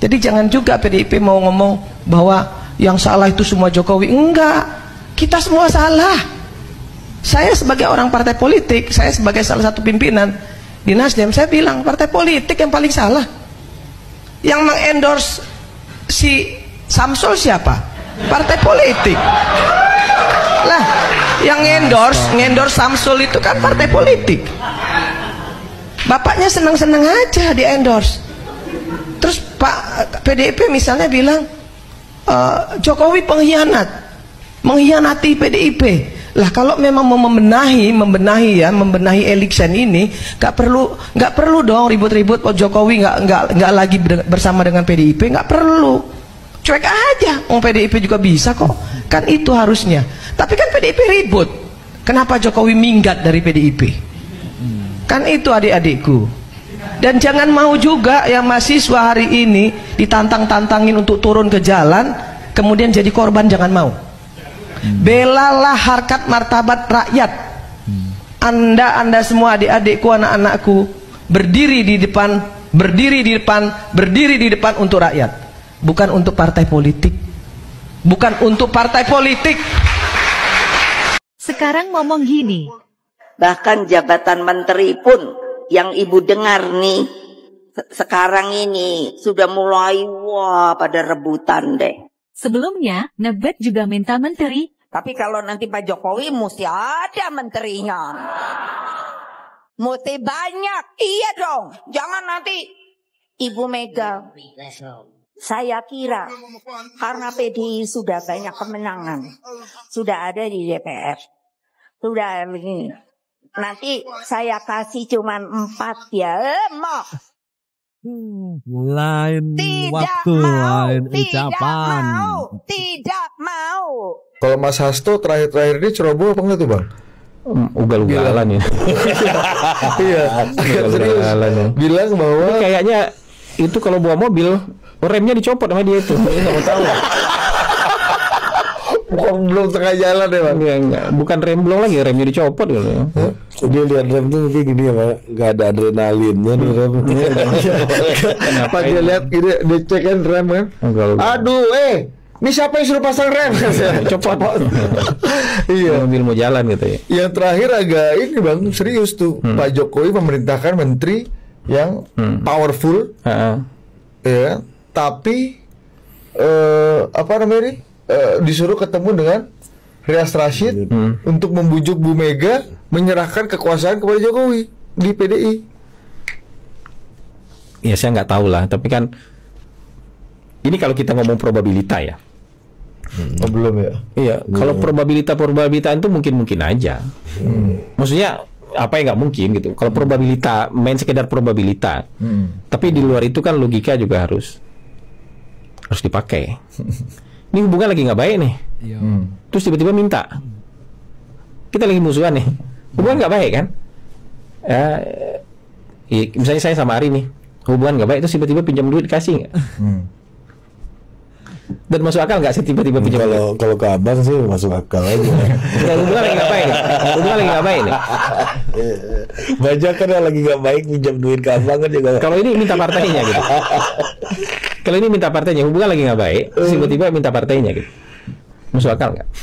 Jadi jangan juga PDIP mau ngomong bahwa yang salah itu semua Jokowi. Enggak, kita semua salah. Saya sebagai orang partai politik, saya sebagai salah satu pimpinan di Nasdem, saya bilang partai politik yang paling salah. Yang mengendorse si Samsul siapa? Partai politik. Lah, yang ngendorse Samsul itu kan partai politik. Bapaknya senang-senang aja di endorse. Terus Pak PDIP misalnya bilang Jokowi pengkhianat, mengkhianati PDIP. Lah kalau memang mau membenahi Elixen ini, nggak perlu dong ribut-ribut. Jokowi nggak lagi bersama dengan PDIP, nggak perlu. Cuek aja, PDIP juga bisa kok. Kan itu harusnya. Tapi kan PDIP ribut. Kenapa Jokowi minggat dari PDIP? Kan itu adik-adikku. Dan jangan mau juga yang mahasiswa hari ini ditantang-tantangin untuk turun ke jalan, kemudian jadi korban, jangan mau. Belalah harkat martabat rakyat. Anda semua adik-adikku, anak-anakku, berdiri di depan untuk rakyat, bukan untuk partai politik. Bukan untuk partai politik. Sekarang ngomong gini. Bahkan jabatan menteri pun yang ibu dengar nih sekarang ini sudah mulai pada rebutan deh. Sebelumnya, Nebet juga minta menteri. Tapi kalau nanti Pak Jokowi mesti ada menterinya. Mesti banyak. Iya dong. Jangan nanti Ibu Mega. Saya kira karena PDI sudah banyak kemenangan. Sudah ada di DPR. Sudah begini. Nanti saya kasih cuman 4 ya. Lain waktu, lain ucapan. Tidak mau. Kalau Mas Hasto terakhir-terakhir ini ceroboh apa enggak tuh Bang? Ugal-ugalan ya. Iya, agak serius. Bilang bahwa kayaknya itu kalau bawa mobil remnya dicopot sama dia itu. Nggak mau tahu. Bukan belum tengah jalan ya Bang? Enggak. Bukan rem belum lagi, remnya dicopot gitu. Dia lihat rem tuh kayak gini ya Pak, nggak ada adrenalinnya nih rem. Kenapa dia lihat dia cek kan rem kan? Aduh, ini siapa yang suruh pasang rem? Copot. Iya. Mobil mau jalan gitu ya. Yang terakhir agak ini Bang, serius tuh. Pak Jokowi memerintahkan menteri yang powerful, ya, tapi apa namanya ini? Disuruh ketemu dengan Rias Rashid untuk membujuk Bu Mega menyerahkan kekuasaan kepada Jokowi di PDI. Ya saya nggak tahu lah, tapi kan ini kalau kita ngomong probabilitas ya. Oh, belum ya? Iya, kalau probabilitas itu mungkin aja. Maksudnya apa yang nggak mungkin gitu. Kalau probabilitas main sekedar probabilitas, tapi di luar itu kan logika juga harus dipakai. Ini hubungan lagi nggak baik nih, terus tiba-tiba minta, kita lagi musuhan nih, hubungan nggak baik kan? Misalnya saya sama Ari nih, hubungan nggak baik, terus tiba-tiba pinjam duit dikasih nggak? Dan masuk akal nggak sih tiba-tiba pinjam? Kalau ke abang sih masuk akal aja. Hubungan lagi nggak baik nih, hubungan lagi nggak baik nih. Banyak kan yang lagi nggak baik pinjam duit ke abang kan juga. Kalau ini minta partainya gitu. Kalau ini minta partainya, hubungan lagi nggak baik, tiba-tiba minta partainya gitu, masuk akal nggak?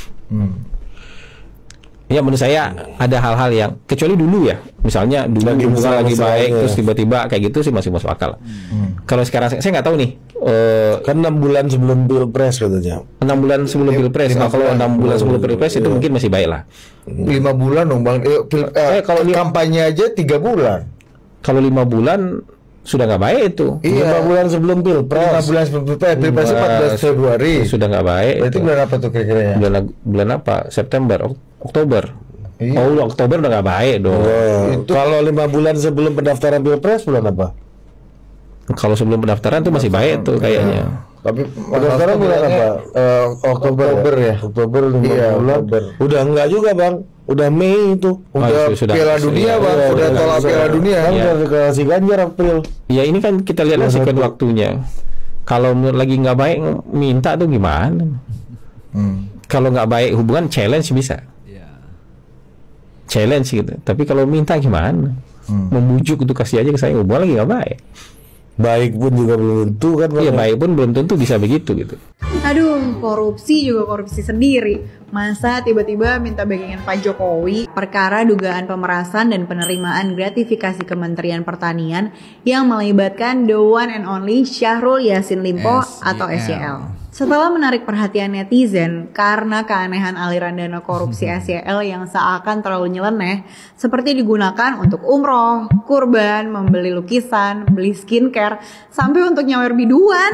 Ya menurut saya ada hal-hal yang kecuali dulu ya, misalnya dulu hubungan lagi baik, terus tiba-tiba kayak gitu sih masih masuk akal. Kalau sekarang saya nggak tahu nih, kan 6 bulan sebelum pilpres katanya. 6 bulan sebelum pilpres, kalau 6 bulan sebelum pilpres itu mungkin masih baik lah. 5 bulan dong Bang, kalau kampanye aja 3 bulan. Kalau 5 bulan sudah nggak baik itu. 5 bulan sebelum pilpres. 5 bulan sebelum pilpres 14 Februari. Sudah nggak baik. Itu bulan apa tuh kira-kira ya? Bulan apa? September, Oktober. Iya. Oh, Oktober udah nggak baik dong. Kalau 5 bulan sebelum pendaftaran pilpres bulan apa? Kalau sebelum pendaftaran tuh masih baik tuh kayaknya. Tapi pendaftaran bulan apa? Oktober ya. Oktober 5 bulan. Udah enggak juga Bang. Udah Mei itu. Udah Piala Dunia Bang. Udah tolak Piala Dunia kan. Udah dikasih Ganjar April. Ya ini kan kita lihat sekuen waktunya. Kalau lagi nggak baik minta tuh gimana? Kalau nggak baik hubungan challenge bisa. Challenge gitu. Tapi kalau minta gimana? Membujuk untuk kasih aja ke saya, hubungan lagi nggak baik. Baik pun juga belum tentu kan. Iya, baik pun belum tentu bisa begitu gitu. Aduh, korupsi juga korupsi sendiri. Masa tiba-tiba minta backingan Pak Jokowi perkara dugaan pemerasan dan penerimaan gratifikasi Kementerian Pertanian yang melibatkan the one and only Syahrul Yassin Limpo atau SYL. Setelah menarik perhatian netizen karena keanehan aliran dana korupsi SYL yang seakan terlalu nyeleneh, seperti digunakan untuk umroh, kurban, membeli lukisan, beli skincare, sampai untuk nyawer biduan.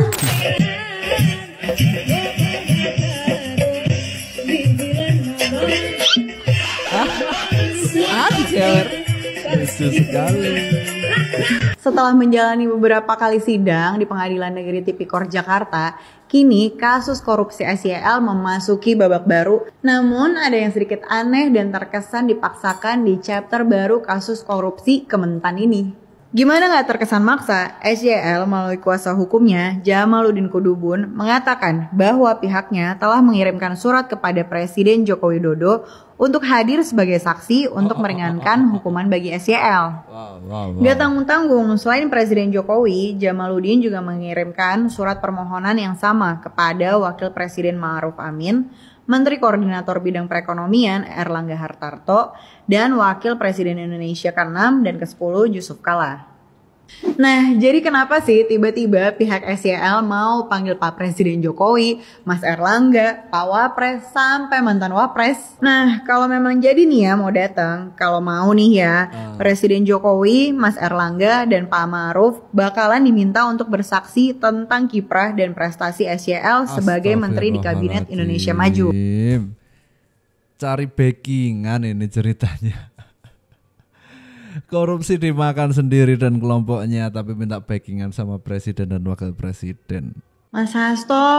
Lucu sekali. Setelah menjalani beberapa kali sidang di Pengadilan Negeri Tipikor Jakarta, kini kasus korupsi SYL memasuki babak baru. Namun ada yang sedikit aneh dan terkesan dipaksakan di chapter baru kasus korupsi Kementan ini. Gimana gak terkesan maksa, SYL melalui kuasa hukumnya, Jamaluddin Kudubun, mengatakan bahwa pihaknya telah mengirimkan surat kepada Presiden Joko Widodo untuk hadir sebagai saksi untuk meringankan hukuman bagi SYL. Gak tanggung-tanggung, selain Presiden Jokowi, Jamaluddin juga mengirimkan surat permohonan yang sama kepada Wakil Presiden Ma'ruf Amin, Menteri Koordinator Bidang Perekonomian Erlangga Hartarto, dan Wakil Presiden Indonesia ke-6 dan ke-10 Yusuf Kala. Nah, jadi kenapa sih tiba-tiba pihak SYL mau panggil Pak Presiden Jokowi, Mas Erlangga, Pak Wapres, sampai mantan Wapres? Nah, kalau memang jadi nih ya mau datang, kalau mau nih ya, Presiden Jokowi, Mas Erlangga, dan Pak Ma'ruf bakalan diminta untuk bersaksi tentang kiprah dan prestasi SYL sebagai Menteri di Kabinet Indonesia Maju. Cari backingan ini ceritanya. Korupsi dimakan sendiri dan kelompoknya, tapi minta backingan sama presiden dan wakil presiden. Mas Hasto.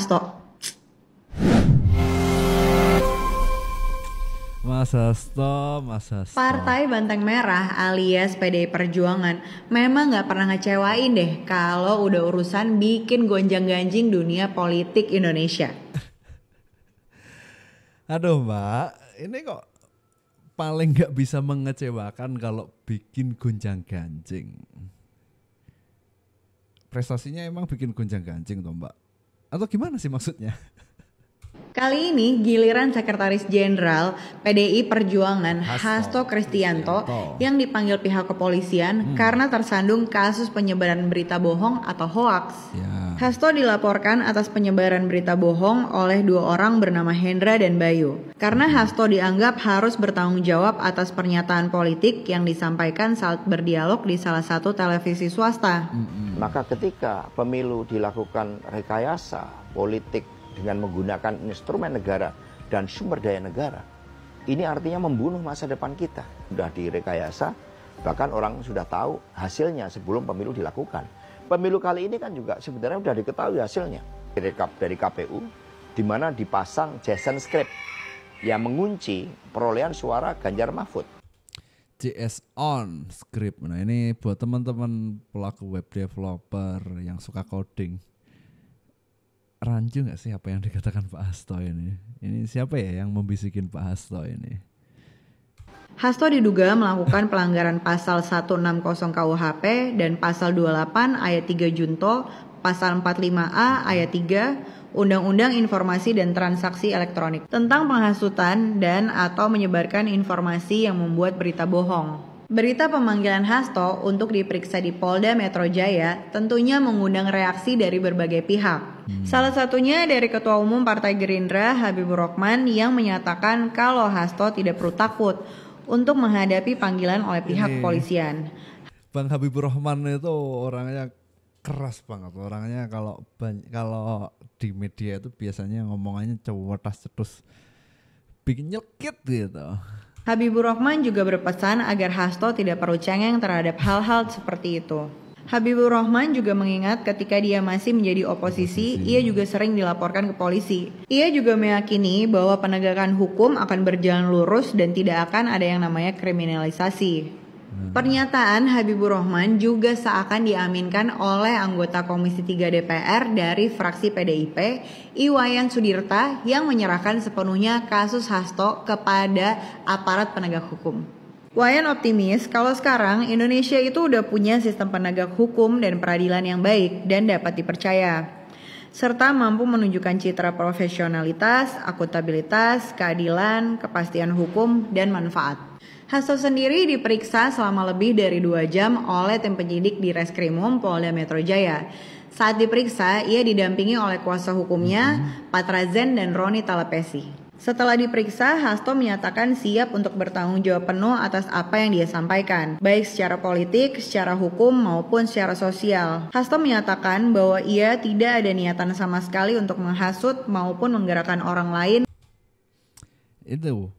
Mas Hasto. Partai Banteng Merah alias PDI Perjuangan memang gak pernah ngecewain deh kalau udah urusan bikin gonjang-ganjing dunia politik Indonesia. Aduh Mbak, ini kok paling gak bisa mengecewakan kalau bikin gonjang-ganjing. Prestasinya emang bikin gonjang-ganjing toh Mbak? Atau gimana sih maksudnya? Kali ini giliran Sekretaris Jenderal PDI Perjuangan Hasto Kristianto yang dipanggil pihak kepolisian karena tersandung kasus penyebaran berita bohong atau hoaks. Hasto dilaporkan atas penyebaran berita bohong oleh dua orang bernama Hendra dan Bayu. Karena Hasto dianggap harus bertanggung jawab atas pernyataan politik yang disampaikan saat berdialog di salah satu televisi swasta. Maka ketika pemilu dilakukan rekayasa politik dengan menggunakan instrumen negara dan sumber daya negara, ini artinya membunuh masa depan kita. Sudah direkayasa, bahkan orang sudah tahu hasilnya sebelum pemilu dilakukan. Pemilu kali ini kan juga sebenarnya sudah diketahui hasilnya dari KPU, di mana dipasang Jason script yang mengunci perolehan suara Ganjar Mahfud. JS on script. Nah ini buat teman-teman pelaku web developer yang suka coding. Rancu nggak sih apa yang dikatakan Pak Hasto ini? Ini siapa ya yang membisikin Pak Hasto ini? Hasto diduga melakukan pelanggaran pasal 160 KUHP dan pasal 28 ayat 3 Junto, pasal 45A ayat 3 Undang-Undang Informasi dan Transaksi Elektronik tentang penghasutan dan atau menyebarkan informasi yang membuat berita bohong. Berita pemanggilan Hasto untuk diperiksa di Polda Metro Jaya tentunya mengundang reaksi dari berbagai pihak. Salah satunya dari Ketua Umum Partai Gerindra Habibur Rahman yang menyatakan kalau Hasto tidak perlu takut untuk menghadapi panggilan oleh pihak kepolisian. Bang Habibur Rahman itu orangnya keras banget. Orangnya kalau di media itu biasanya ngomongannya cewetas-cetus, bikin nyelkit gitu. Habibur Rahman juga berpesan agar Hasto tidak perlu cengeng terhadap hal-hal seperti itu. Habibur Rahman juga mengingat ketika dia masih menjadi oposisi, ia juga sering dilaporkan ke polisi. Ia juga meyakini bahwa penegakan hukum akan berjalan lurus dan tidak akan ada yang namanya kriminalisasi. Pernyataan Habibur Rahman juga seakan diaminkan oleh anggota Komisi 3 DPR dari fraksi PDIP, Iwayan Sudirta, yang menyerahkan sepenuhnya kasus Hasto kepada aparat penegak hukum. Wayan optimis kalau sekarang Indonesia itu udah punya sistem penegak hukum dan peradilan yang baik dan dapat dipercaya, serta mampu menunjukkan citra profesionalitas, akuntabilitas, keadilan, kepastian hukum, dan manfaat. Hasto sendiri diperiksa selama lebih dari 2 jam oleh tim penyidik di Reskrimum Polda Metro Jaya. Saat diperiksa, ia didampingi oleh kuasa hukumnya, Patra Zen dan Roni Talapesi. Setelah diperiksa, Hasto menyatakan siap untuk bertanggung jawab penuh atas apa yang dia sampaikan, baik secara politik, secara hukum, maupun secara sosial. Hasto menyatakan bahwa ia tidak ada niatan sama sekali untuk menghasut maupun menggerakkan orang lain. Itu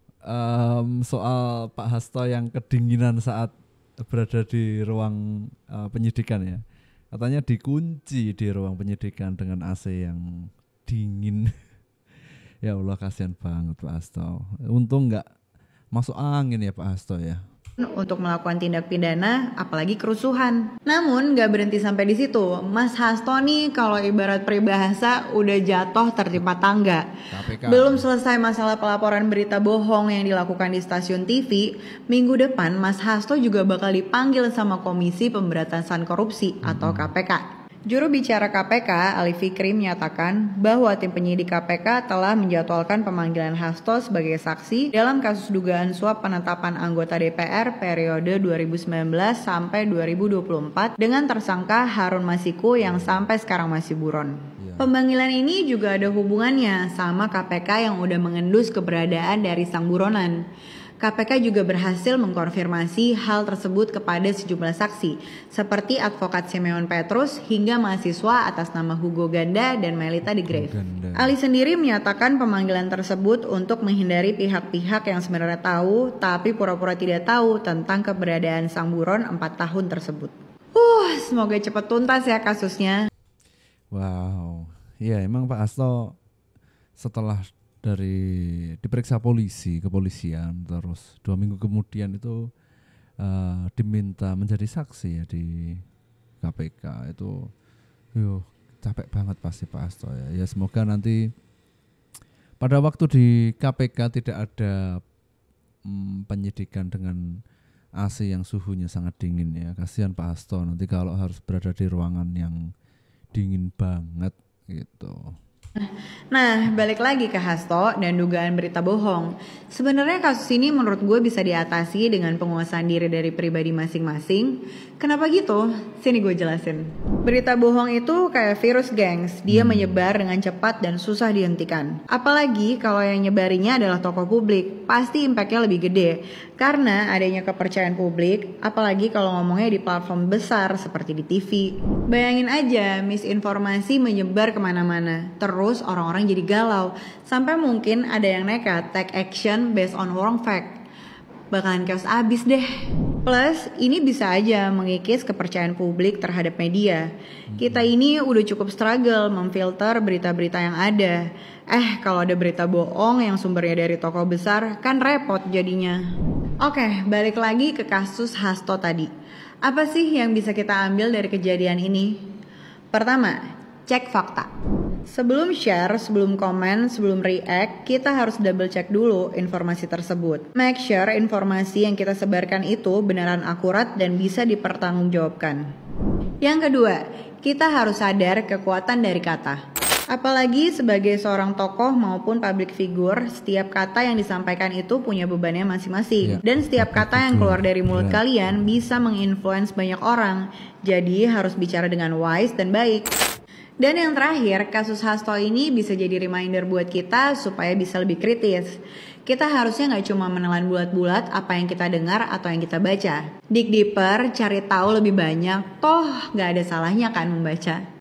soal Pak Hasto yang kedinginan saat berada di ruang penyidikan ya. Katanya dikunci di ruang penyidikan dengan AC yang dingin. Ya Allah, kasihan banget Pak Hasto. Untung nggak masuk angin ya Pak Hasto ya. Untuk melakukan tindak pidana, apalagi kerusuhan. Namun nggak berhenti sampai di situ. Mas Hasto nih kalau ibarat peribahasa udah jatuh tertimpa tangga. KPK. Belum selesai masalah pelaporan berita bohong yang dilakukan di stasiun TV, minggu depan Mas Hasto juga bakal dipanggil sama Komisi Pemberantasan Korupsi atau KPK. Juru bicara KPK, Ali Fikri, menyatakan bahwa tim penyidik KPK telah menjadwalkan pemanggilan Hasto sebagai saksi dalam kasus dugaan suap penetapan anggota DPR periode 2019 sampai 2024 dengan tersangka Harun Masiku yang sampai sekarang masih buron. Pemanggilan ini juga ada hubungannya sama KPK yang udah mengendus keberadaan dari sang buronan. KPK juga berhasil mengkonfirmasi hal tersebut kepada sejumlah saksi, seperti advokat Simeon Petrus hingga mahasiswa atas nama Hugo Ganda dan Melita de Graaf. Ali sendiri menyatakan pemanggilan tersebut untuk menghindari pihak-pihak yang sebenarnya tahu tapi pura-pura tidak tahu tentang keberadaan sang buron 4 tahun tersebut. Semoga cepat tuntas ya kasusnya. Wow, ya emang Pak Hasto setelah dari diperiksa kepolisian terus 2 minggu kemudian itu diminta menjadi saksi ya di KPK. Itu capek banget pasti Pak Hasto ya. Ya semoga nanti pada waktu di KPK tidak ada penyidikan dengan AC yang suhunya sangat dingin ya. Kasihan Pak Hasto nanti kalau harus berada di ruangan yang dingin banget gitu. Nah, balik lagi ke Hasto dan dugaan berita bohong. Sebenarnya kasus ini menurut gue bisa diatasi dengan penguasaan diri dari pribadi masing-masing. Kenapa gitu? Sini gue jelasin. Berita bohong itu kayak virus, gengs. Dia menyebar dengan cepat dan susah dihentikan. Apalagi kalau yang nyebarinya adalah tokoh publik, pasti impactnya lebih gede. Karena adanya kepercayaan publik, apalagi kalau ngomongnya di platform besar seperti di TV. Bayangin aja, misinformasi menyebar kemana-mana. Terus orang-orang jadi galau. Sampai mungkin ada yang nekat take action based on wrong fact. Bakalan chaos abis deh. Plus, ini bisa aja mengikis kepercayaan publik terhadap media. Kita ini udah cukup struggle memfilter berita-berita yang ada. Kalau ada berita bohong yang sumbernya dari tokoh besar, kan repot jadinya. Oke, balik lagi ke kasus Hasto tadi. Apa sih yang bisa kita ambil dari kejadian ini? Pertama, cek fakta. Sebelum share, sebelum komen, sebelum react, kita harus double check dulu informasi tersebut. Make sure informasi yang kita sebarkan itu beneran akurat dan bisa dipertanggungjawabkan. Yang kedua, kita harus sadar kekuatan dari kata. Apalagi sebagai seorang tokoh maupun public figure, setiap kata yang disampaikan itu punya bebannya masing-masing. Dan setiap kata yang keluar dari mulut kalian bisa menginfluence banyak orang. Jadi harus bicara dengan wise dan baik. Dan yang terakhir, kasus Hasto ini bisa jadi reminder buat kita supaya bisa lebih kritis. Kita harusnya gak cuma menelan bulat-bulat apa yang kita dengar atau yang kita baca. Dig deeper, cari tahu lebih banyak, toh gak ada salahnya kan membaca.